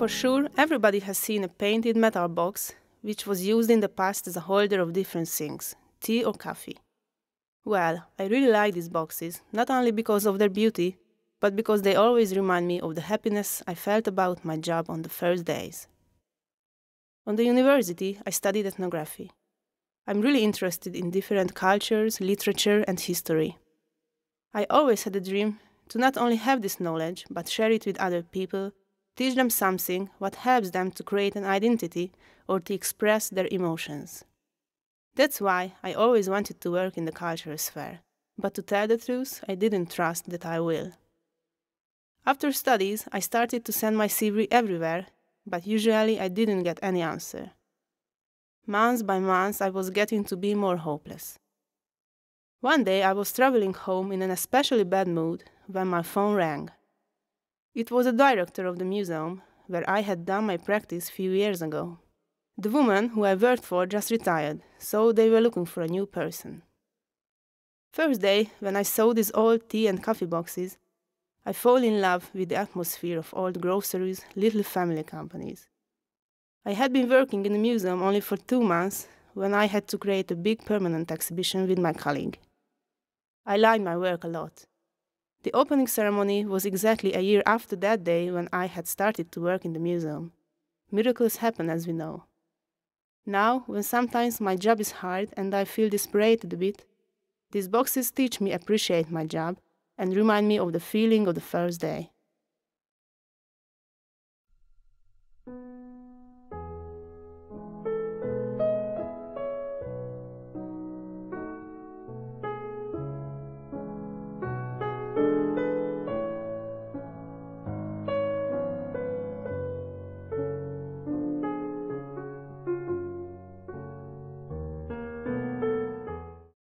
For sure, everybody has seen a painted metal box, which was used in the past as a holder of different things, tea or coffee. Well, I really like these boxes, not only because of their beauty, but because they always remind me of the happiness I felt about my job on the first days. On the university, I studied ethnography. I'm really interested in different cultures, literature, and history. I always had a dream to not only have this knowledge, but share it with other people, teach them something what helps them to create an identity or to express their emotions. That's why I always wanted to work in the cultural sphere, but to tell the truth, I didn't trust that I will. After studies, I started to send my CV everywhere, but usually I didn't get any answer. Month by month, I was getting to be more hopeless. One day, I was traveling home in an especially bad mood when my phone rang. It was the director of the museum, where I had done my practice a few years ago. The woman who I worked for just retired, so they were looking for a new person. First day, when I saw these old tea and coffee boxes, I fell in love with the atmosphere of old groceries, little family companies. I had been working in the museum only for 2 months when I had to create a big permanent exhibition with my colleague. I liked my work a lot. The opening ceremony was exactly a year after that day when I had started to work in the museum. Miracles happen, as we know. Now, when sometimes my job is hard and I feel desperate a bit, these boxes teach me appreciate my job and remind me of the feeling of the first day.